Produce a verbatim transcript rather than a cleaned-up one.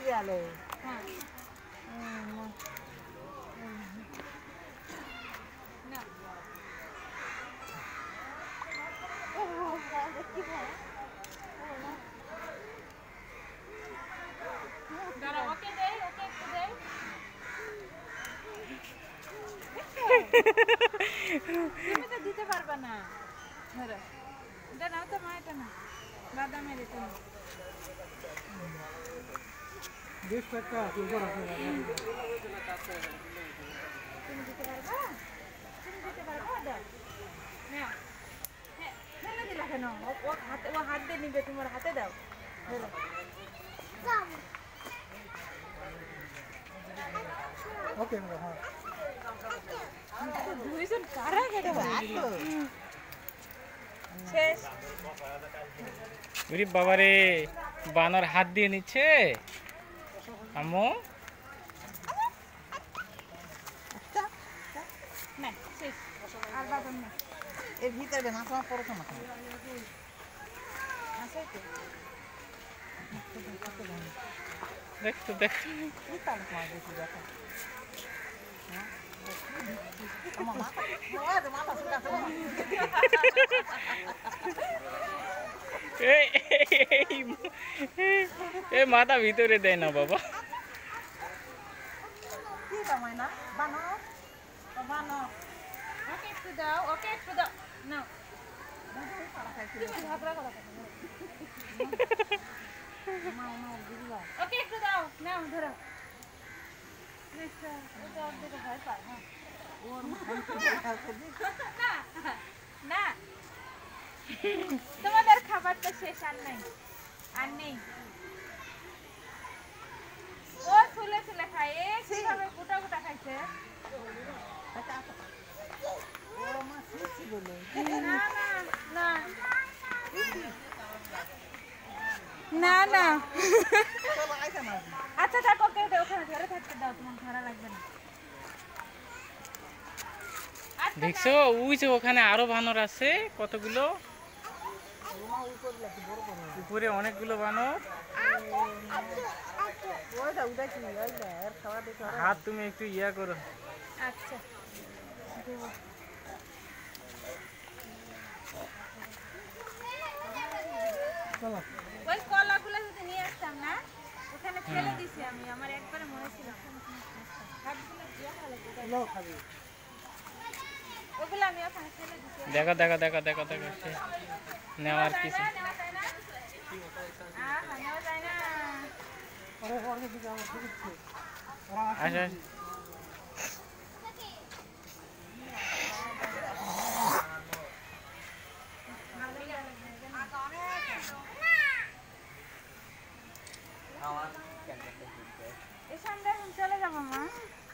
আলো হ্যাঁ না দাঁড়া ওকে দেই ওকে একটু দেই তুমি তো দিতে পারবে না ধরো এটা নাও তো মা এটা না বাদামের এটা না বেশ একটা উপর আছে তুমি দিতে পারবা তুমি দিতে পারবা দাও না হ্যাঁ ফেলে দিলা কেন ও ও হাতে ও হাত দিয়ে নিবে তোমার হাতে দাও ধরো ওকে হ্যাঁ দুইজন কারা কেটে শেষ ওরে বাবারে বানর হাত দিয়ে নিচ্ছে আম্মু না শেষ আর বাদাম না এর ভিতরে না তোমার পড়ো না আছে তো দেখ তো দেখ কি তার তোমার বেশি দেখা আমার মাথা ওই মাথা সুদা এই এই মাথা ভিতরে দেয় না বাবা কি দামাই না বানো বানো ওকে একটু দাও ওকে একটু দাও নাও তুমি ঝগড়া করো মা মা দিদিবা ওকে একটু দাও নাও ধরো নেক্সট ওটা অর্ধেক ভয় পায় হ্যাঁ ওর না না তোমাদের খাবার তো শেষ আর নাই আর নেই ও ফুলে ফুলে খায় এ কিভাবে গোটা গোটা খাইছে ও মা সিসি বলে না না না না না চলো আইসা না আচ্ছা থাকো ওকে ওখানে ধরে থাকতে দাও তোমার ধরা লাগবে না আচ্ছা, দেখছো ওই যে ওখানে আরো বানর আছে কতগুলো উপরে অনেকগুলো বানর ওইটা উঠা কি ওইটা এর খাওয়া দেখো হাত তুমি একটু ইয়া করো আচ্ছা দেবো চলো ওই কলাগুলো যদি নিয়ে আসতাম না ওখানে ফেলে দিছি আমি আমার একবারে মনে ছিল হাতগুলো দিয়ে ভালো করে লো খাবি ওগুলো আমি ওখানে ফেলে দিছি দেখো দেখো দেখো দেখো দেখো সে নেওয়ার যায় কিছু না, নেওয়া যায় না। আহা, নেওয়া যায় না। ওরে ওরে দিকে আমার ঠিক আছে ওরা আচ্ছা এই সন্ধ্যায় চলে যাবো মা